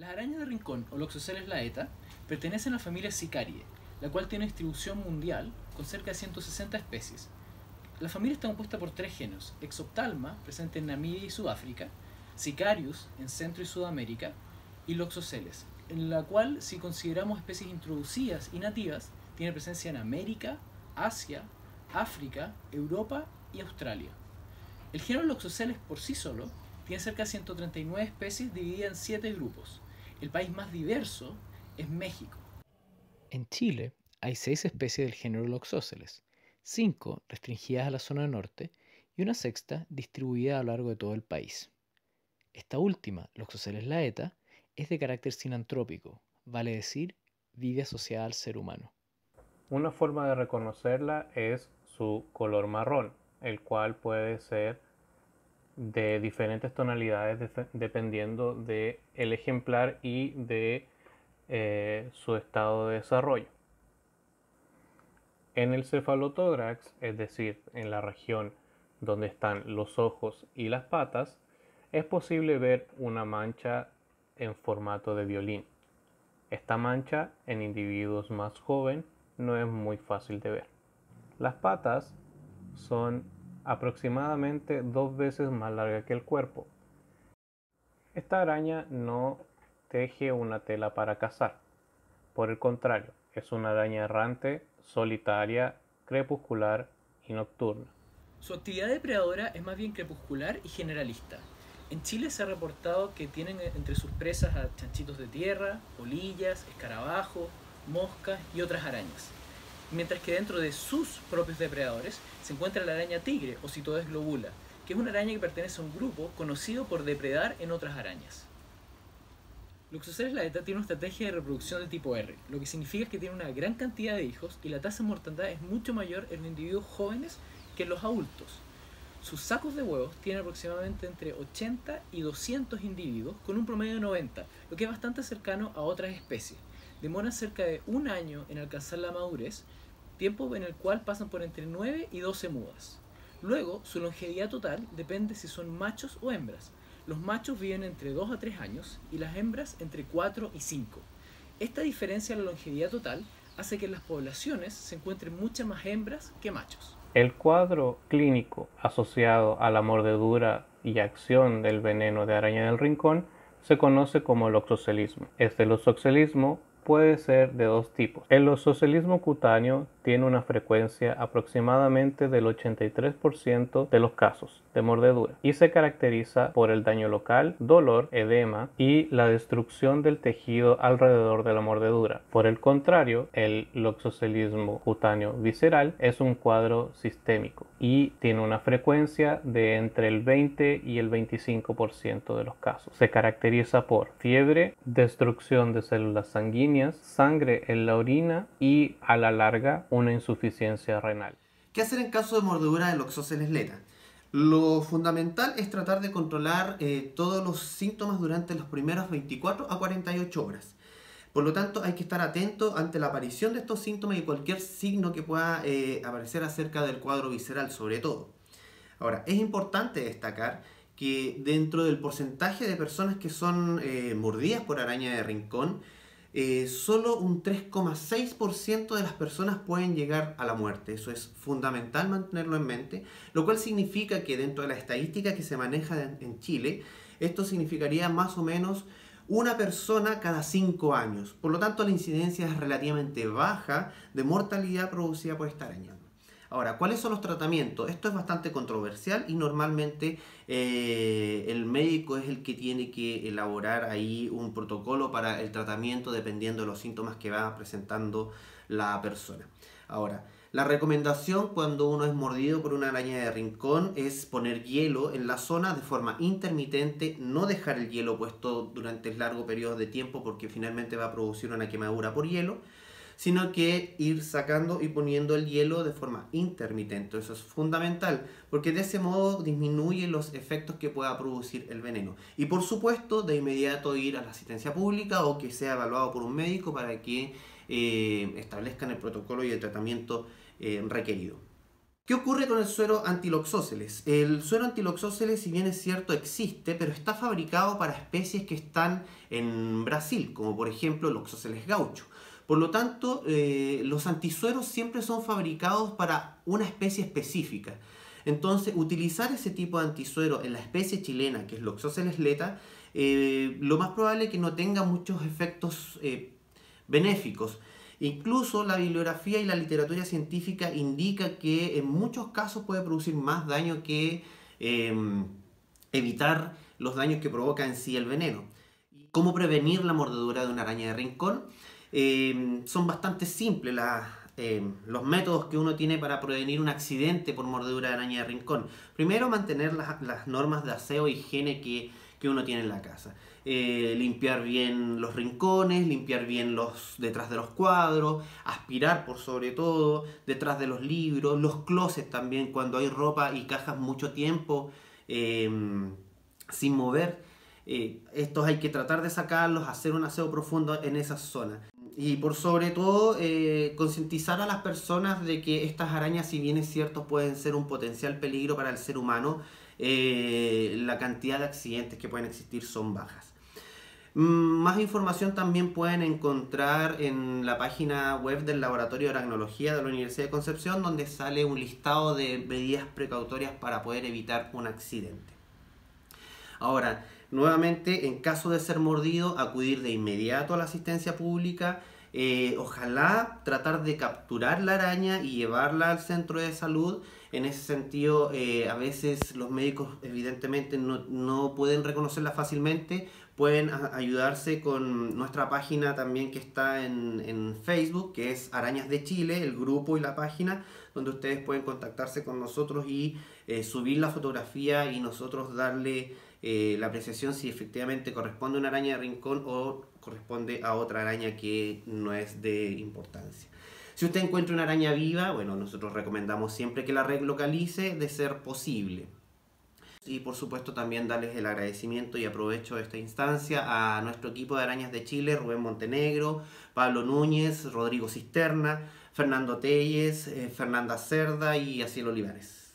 Las arañas de rincón o Loxosceles laeta pertenecen a la familia Sicariae, la cual tiene distribución mundial con cerca de 160 especies. La familia está compuesta por tres géneros: Exophthalma, presente en Namibia y Sudáfrica; Sicarius, en Centro y Sudamérica; y Loxosceles, en la cual, si consideramos especies introducidas y nativas, tiene presencia en América, Asia, África, Europa y Australia. El género Loxosceles por sí solo tiene cerca de 139 especies divididas en 7 grupos. El país más diverso es México. En Chile hay 6 especies del género Loxosceles, 5 restringidas a la zona norte y una sexta distribuida a lo largo de todo el país. Esta última, Loxosceles laeta, es de carácter sinantrópico, vale decir, vive asociada al ser humano. Una forma de reconocerla es su color marrón, el cual puede ser de diferentes tonalidades dependiendo del ejemplar y de su estado de desarrollo. En el cefalotórax, es decir, en la región donde están los ojos y las patas, es posible ver una mancha en formato de violín. Esta mancha en individuos más jóvenes no es muy fácil de ver. Las patas son aproximadamente 2 veces más largas que el cuerpo. Esta araña no teje una tela para cazar. Por el contrario, es una araña errante, solitaria, crepuscular y nocturna. Su actividad depredadora es más bien crepuscular y generalista. En Chile se ha reportado que tienen entre sus presas a chanchitos de tierra, polillas, escarabajos, moscas y otras arañas. Mientras que dentro de sus propios depredadores se encuentra la araña tigre o Citodes globula, que es una araña que pertenece a un grupo conocido por depredar en otras arañas. Loxosceles laeta tiene una estrategia de reproducción de tipo R, lo que significa que tiene una gran cantidad de hijos y la tasa de mortandad es mucho mayor en los individuos jóvenes que en los adultos. Sus sacos de huevos tienen aproximadamente entre 80 y 200 individuos, con un promedio de 90, lo que es bastante cercano a otras especies. Demoran cerca de un año en alcanzar la madurez, tiempo en el cual pasan por entre 9 y 12 mudas. Luego, su longevidad total depende si son machos o hembras. Los machos viven entre 2 a 3 años y las hembras entre 4 y 5. Esta diferencia en la longevidad total hace que en las poblaciones se encuentren muchas más hembras que machos. El cuadro clínico asociado a la mordedura y acción del veneno de araña del rincón se conoce como loxocelismo. Este loxocelismo puede ser de dos tipos. El loxocelismo cutáneo tiene una frecuencia aproximadamente del 83% de los casos de mordedura y se caracteriza por el daño local, dolor, edema y la destrucción del tejido alrededor de la mordedura. Por el contrario, el loxocelismo cutáneo visceral es un cuadro sistémico y tiene una frecuencia de entre el 20 y el 25% de los casos. Se caracteriza por fiebre, destrucción de células sanguíneas, sangre en la orina y, a la larga, una insuficiencia renal. ¿Qué hacer en caso de mordedura de Loxosceles laeta? Lo fundamental es tratar de controlar todos los síntomas durante los primeros 24 a 48 horas. Por lo tanto, hay que estar atento ante la aparición de estos síntomas y cualquier signo que pueda aparecer acerca del cuadro visceral, sobre todo. Ahora, es importante destacar que dentro del porcentaje de personas que son mordidas por araña de rincón, solo un 3,6% de las personas pueden llegar a la muerte. Eso es fundamental mantenerlo en mente, lo cual significa que dentro de la estadística que se maneja en Chile, esto significaría más o menos una persona cada 5 años. Por lo tanto, la incidencia es relativamente baja de mortalidad producida por esta araña. Ahora, ¿cuáles son los tratamientos? Esto es bastante controversial y normalmente el médico es el que tiene que elaborar ahí un protocolo para el tratamiento dependiendo de los síntomas que va presentando la persona. Ahora, la recomendación cuando uno es mordido por una araña de rincón es poner hielo en la zona de forma intermitente, no dejar el hielo puesto durante largo periodo de tiempo porque finalmente va a producir una quemadura por hielo, sino que ir sacando y poniendo el hielo de forma intermitente. Eso es fundamental, porque de ese modo disminuye los efectos que pueda producir el veneno. Y por supuesto, de inmediato ir a la asistencia pública o que sea evaluado por un médico para que establezcan el protocolo y el tratamiento requerido. ¿Qué ocurre con el suero antiloxóceles? El suero antiloxóceles, si bien es cierto, existe, pero está fabricado para especies que están en Brasil, como por ejemplo Loxóceles gaucho. Por lo tanto, los antisueros siempre son fabricados para una especie específica. Entonces, utilizar ese tipo de antisuero en la especie chilena, que es Loxóceles leta, lo más probable es que no tenga muchos efectos benéficos. Incluso la bibliografía y la literatura científica indica que en muchos casos puede producir más daño que evitar los daños que provoca en sí el veneno. ¿Cómo prevenir la mordedura de una araña de rincón? Son bastante simples los métodos que uno tiene para prevenir un accidente por mordedura de araña de rincón. Primero, mantener las normas de aseo e higiene que uno tiene en la casa. Limpiar bien los rincones, limpiar bien detrás de los cuadros, aspirar por sobre todo, detrás de los libros, los closets también, cuando hay ropa y cajas mucho tiempo sin mover. Estos hay que tratar de sacarlos, hacer un aseo profundo en esas zonas. Y por sobre todo, concientizar a las personas de que estas arañas, si bien es cierto, pueden ser un potencial peligro para el ser humano, la cantidad de accidentes que pueden existir son bajas. Más información también pueden encontrar en la página web del Laboratorio de Aracnología de la Universidad de Concepción, donde sale un listado de medidas precautorias para poder evitar un accidente. Ahora, nuevamente, en caso de ser mordido, acudir de inmediato a la asistencia pública. Ojalá tratar de capturar la araña y llevarla al centro de salud. En ese sentido, a veces los médicos evidentemente no pueden reconocerla fácilmente. Pueden ayudarse con nuestra página también que está en Facebook, que es Arañas de Chile, el grupo y la página, donde ustedes pueden contactarse con nosotros y subir la fotografía y nosotros darle la apreciación si efectivamente corresponde a una araña de rincón o corresponde a otra araña que no es de importancia. Si usted encuentra una araña viva, bueno, nosotros recomendamos siempre que la relocalice de ser posible. Y por supuesto también darles el agradecimiento y aprovecho de esta instancia a nuestro equipo de Arañas de Chile, Rubén Montenegro, Pablo Núñez, Rodrigo Cisterna, Fernando Telles, Fernanda Cerda y Asiel Olivares.